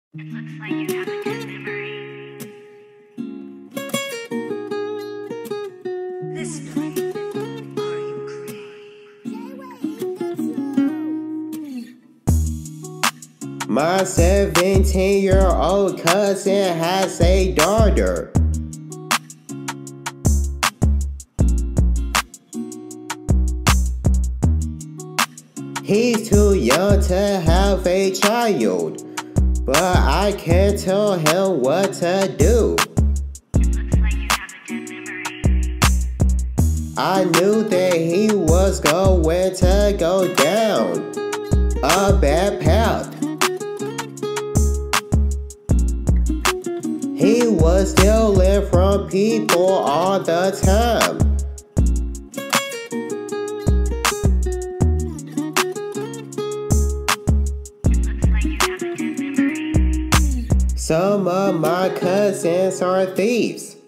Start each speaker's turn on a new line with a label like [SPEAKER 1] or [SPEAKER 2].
[SPEAKER 1] It looks like you have a good memory. This night, are you crazy?
[SPEAKER 2] My 17-year-old cousin has a daughter. He's too young to have a child, but I can't tell him what to do.
[SPEAKER 1] It looks like you have a good memory.
[SPEAKER 2] I knew that he was going to go down a bad path. He was stealing from people all the time.
[SPEAKER 1] It looks like you have a good memory.
[SPEAKER 2] Some of my cousins are thieves.